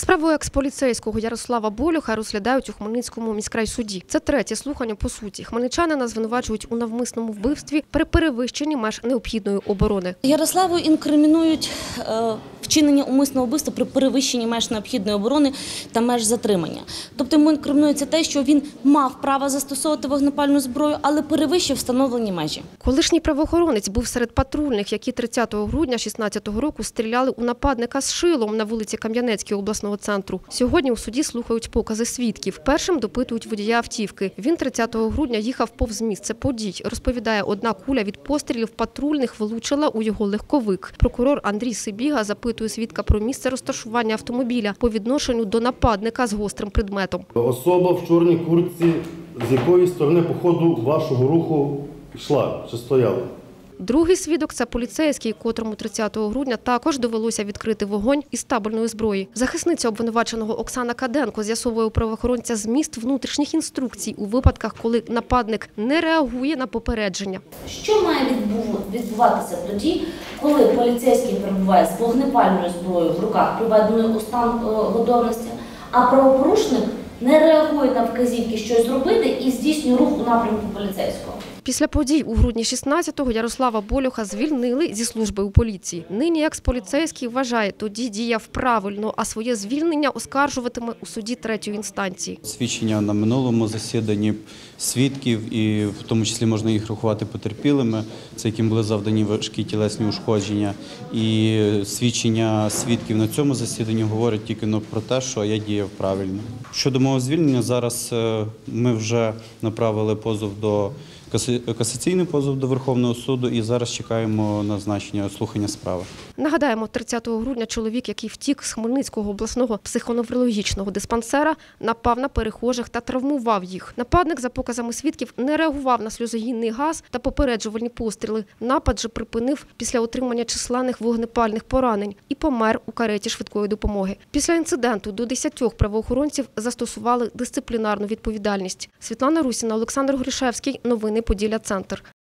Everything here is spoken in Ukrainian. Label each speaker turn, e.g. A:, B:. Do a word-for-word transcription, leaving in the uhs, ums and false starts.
A: Справу екс-поліцейського Ярослава Болюха розглядають у Хмельницькому міськрайсуді. Це третє слухання по суті. Хмельничанина звинувачують у навмисному вбивстві при перевищенні меж необхідної оборони.
B: Ярославу інкримінують е, вчинення умисного вбивства при перевищенні меж необхідної оборони та меж затримання. Тобто йому інкримінується те, що він мав право застосовувати вогнепальну зброю, але перевищив встановлені межі.
A: Колишній правоохоронець був серед патрульних, які тридцятого грудня шістнадцятого року стріляли у нападника з шилом на вулиці Кам'янецькій обласного центру. Сьогодні у суді слухають покази свідків. Першим допитують водія автівки. Він тридцятого грудня їхав повз місце подій. Розповідає, одна куля від пострілів патрульних влучила у його легковик. Прокурор Андрій Сибіга запитує свідка про місце розташування автомобіля по відношенню до нападника з гострим предметом.
C: Особа в чорній куртці, з якої сторони по ходу вашого руху йшла чи стояла?
A: Другий свідок – це поліцейський, котрому тридцятого грудня також довелося відкрити вогонь із табельної зброї. Захисниця обвинуваченого Оксана Каденко з'ясовує у правоохоронця зміст внутрішніх інструкцій у випадках, коли нападник не реагує на попередження.
B: Що має відбуватися тоді, коли поліцейський перебуває з вогнепальною зброєю в руках, приведеною у стан готовності, а правопорушник не реагує на вказівки щось зробити і здійснює рух у напрямку поліцейського?
A: Після подій у грудні шістнадцятого Ярослава Болюха звільнили зі служби у поліції. Нині екс-поліцейський вважає, тоді діяв правильно, а своє звільнення оскаржуватиме у суді третьої інстанції.
D: Свідчення на минулому засіданні свідків, і в тому числі можна їх рахувати потерпілими, це яким були завдані важкі тілесні ушкодження. І свідчення свідків на цьому засіданні говорять тільки про те, що я діяв правильно. Щодо мого звільнення, зараз ми вже направили позов до касаційний позов до Верховного суду і зараз чекаємо назначення слухання справи.
A: Нагадаємо, тридцятого грудня чоловік, який втік з Хмельницького обласного психоневрологічного диспансера, напав на перехожих та травмував їх. Нападник, за показами свідків, не реагував на сльозогінний газ та попереджувальні постріли. Напад же припинив після отримання численних вогнепальних поранень і помер у кареті швидкої допомоги. Після інциденту до десятьох правоохоронців застосували дисциплінарну відповідальність. Світлана Русіна, Олександр Горішевський. Новини Поділля Центр.